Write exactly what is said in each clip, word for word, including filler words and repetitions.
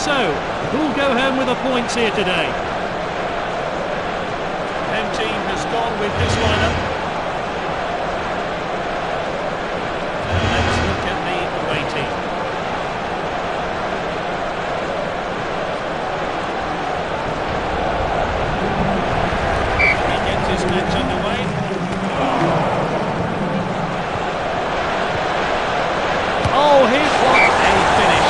So, who'll go home with the points here today? Home team has gone with this lineup. And let's look at the away team. He gets his match underway. Oh, here's what a finish.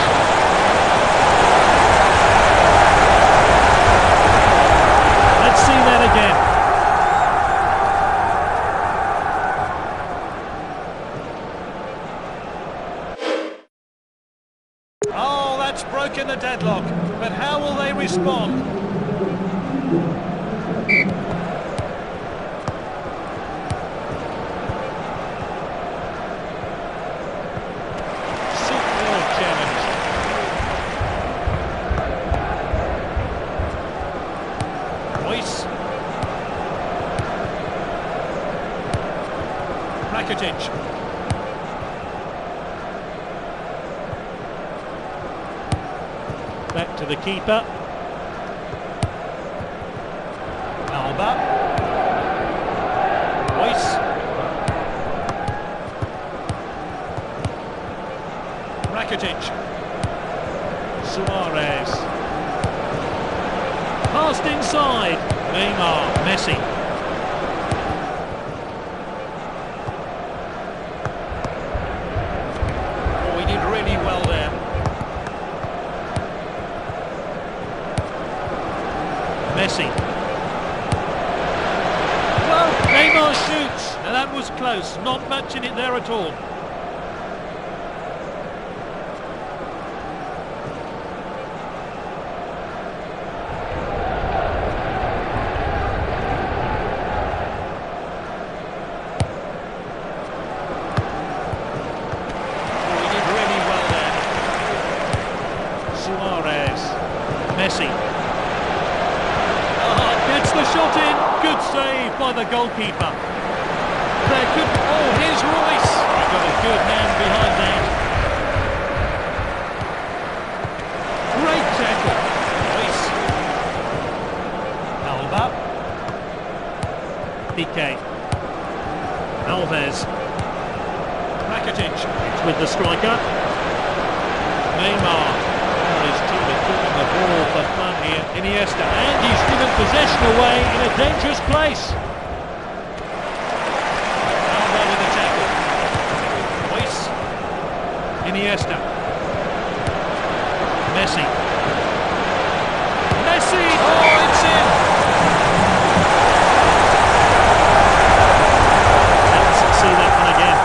Let's see that again. Oh, that's broken the deadlock. But how will they respond? Rakitic. Back to the keeper. Alba. Royce. Rakitic. Suarez. Passed inside. Neymar. Messi. Messi. Well, Neymar shoots. Now that was close. Not much in it there at all. Oh, he did really well there. Suarez. Messi. The shot in, good save by the goalkeeper. There could, oh, here's Royce. He got a good man behind that. Great tackle. Royce. Alba. Piqué. Alves. Rakitic. It's with the striker. Neymar. His team are keeping the ball for fun here. Iniesta, and he's given possession away in a dangerous place. Alba with the tackle. Royce. Iniesta. Messi. Messi! Oh, it's in! Let's see that one again.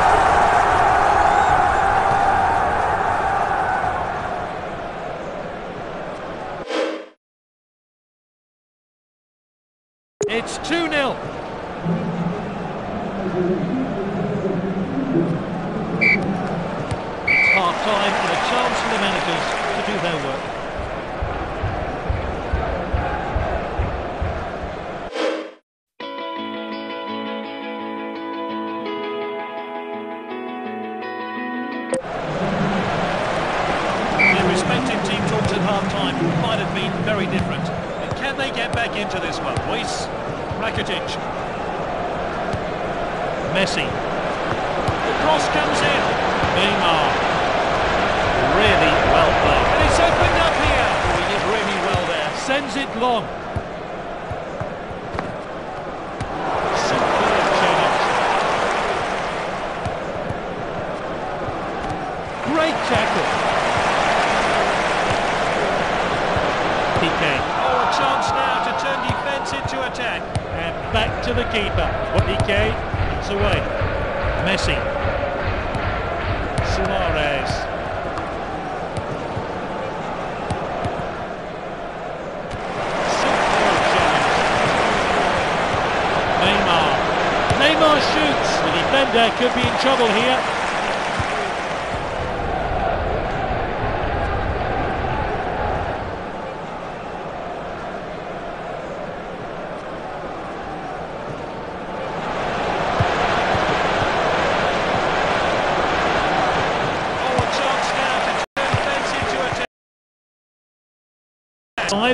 It's two nil. It's half-time and a chance for the managers to do their work. Their respective team talks at half-time might have been very different. Can they get back into this one? Royce. Rakitic. Messi. The cross comes in. Neymar. Really well played. And it's opened up here. Oh, he did really well there. Sends it long. Superb challenge. Great tackle. Piqué. Oh, a chance now to turn defence into attack. And back to the keeper. Piqué, it's away. Messi. Suarez. Superb challenge. Neymar. Neymar shoots. The defender could be in trouble here. Side.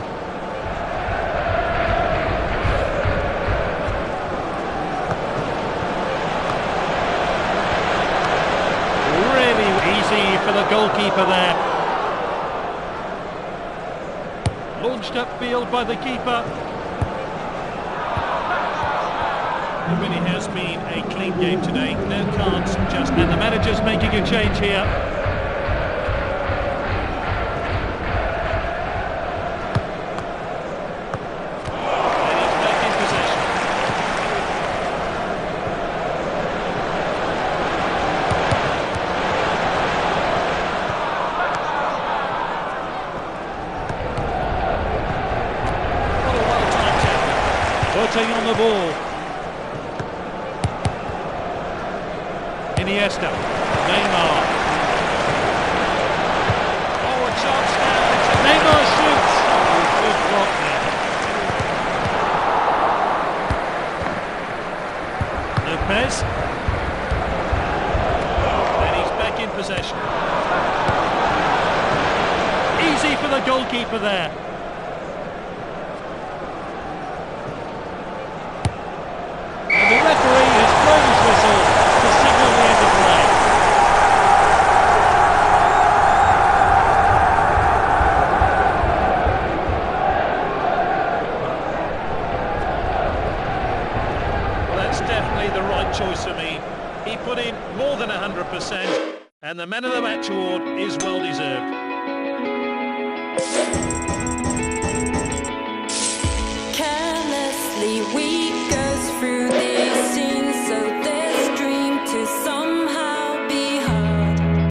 Really easy for the goalkeeper there. Launched upfield by the keeper. It really has been a clean game today. No cards, just... And the manager's making a change here. And he's back in possession. What a well-timed tackle. Putting on the ball. Iniesta, Neymar. Oh, a chance now. Neymar shoots. Oh, good block there. Lopez. And he's back in possession. Easy for the goalkeeper there. And the referee has blown his whistle to signal the end of play. Well, that's definitely the right choice for me. He put in more than one hundred percent, and the Man of the Match award is well deserved. Carelessly we